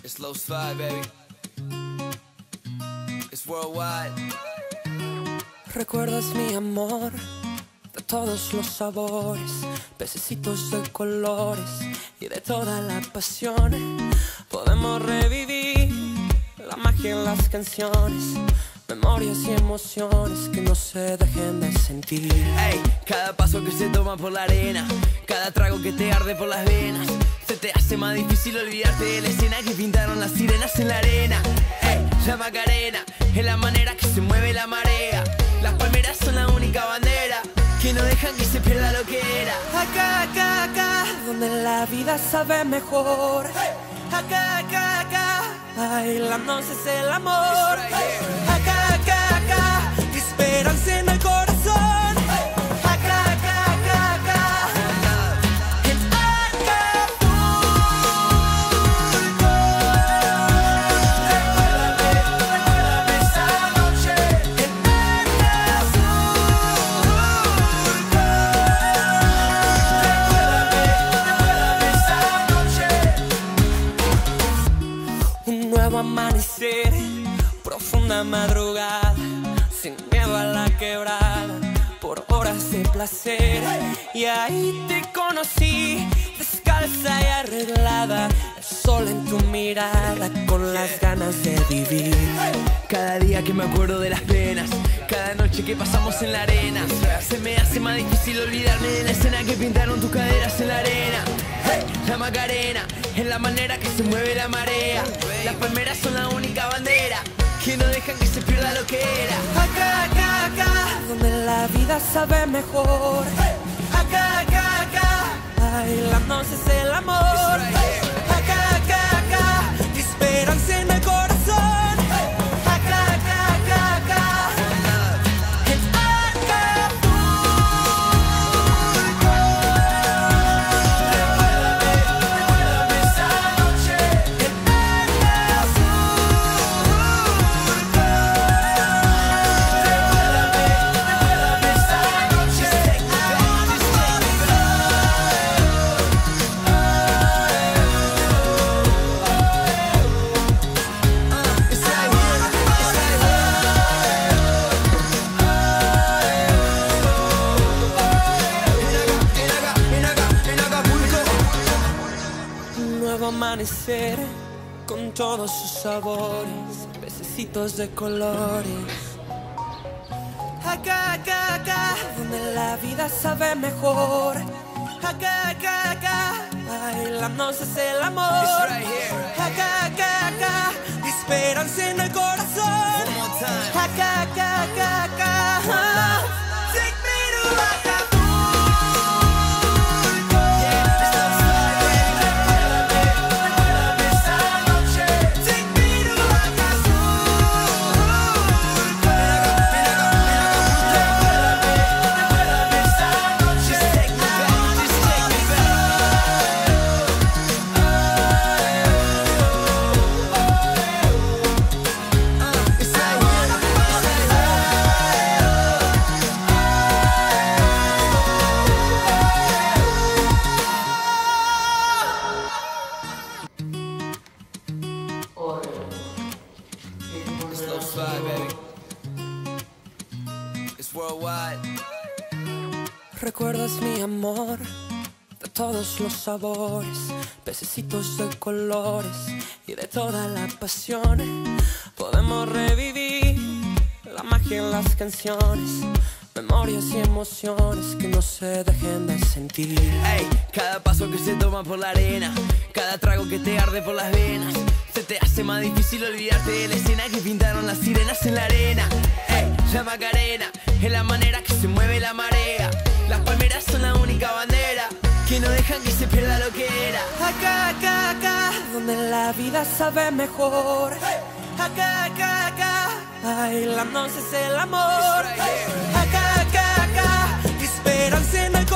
It's low slide, baby. It's worldwide. Recuerdas mi amor, de todos los sabores, pececitos de colores y de toda la pasión. Podemos revivir la magia en las canciones, memorias y emociones que no se dejen de sentir. Ey, cada paso que se toma por la arena, cada trago que te arde por las venas, se te hace más difícil olvidarte de la escena que pintaron las sirenas en la arena. Ey, la Macarena es la manera que se mueve la marea. Las palmeras son la única bandera que no dejan que se pierda lo que era. Acá, acá, acá, donde la vida sabe mejor. Acá, acá, acá, bailando es el amor. Acá, acá, acá, esperanza en el corazón. Acá, acá, acá, acá, en Acapulco. Recuérdame esa noche en Acapulco. Recuérdame esa noche. Un nuevo amanecer, profunda madrugada, sin miedo a la quebrada, por horas de placer. Y ahí te conocí, descalza y arreglada, el sol en tu mirada, con las ganas de vivir. Cada día que me acuerdo de las penas, cada noche que pasamos en la arena, se me hace más difícil olvidarme de la escena que pintaron tus caderas en la arena. Hey, la Macarena es la manera que se mueve la marea. Las palmeras son la única bandera que no dejan que se pierda lo que era. Acá, acá, acá, donde la vida sabe mejor. Acá, acá, acá, bailando es el amor. Acá, acá, acá, esperanza en el corazón. Acá, acá, acá, acá, en Acapulco. Recuérdame esa noche en Recuérdame esa noche. Un nuevo amanecer con todos sus sabores, pececitos de colores. Acá, acá, acá, donde la vida sabe mejor. Acá, acá, acá, bailando es el amor. Acá, acá, acá, esperanza en el corazón. Acá, acá, acá, acá, take me to Acapulco. Recuérdame esa noche, take me to Acapulco. Recuérdame esa noche, take me back, just take me It's low slide, baby. It's worldwide. ¿Recuerdas mi amor? De todos los sabores, pececitos de colores y de toda la pasión. Podemos revivir la magia en las canciones, memorias y emociones que no se dejen de sentir. Ey, cada paso que se toma por la arena, cada trago que te arde por las venas, se te hace más difícil olvidarte de la escena que pintaron las sirenas en la arena. Ey, la Macarena es la manera que se mueve la marea. Las palmeras son la única bandera que no dejan que se pierda lo que era. Acá, acá, acá, donde la vida sabe mejor. Acá, acá, acá, bailando es el amor. Acá, acá, acá, esperanza en el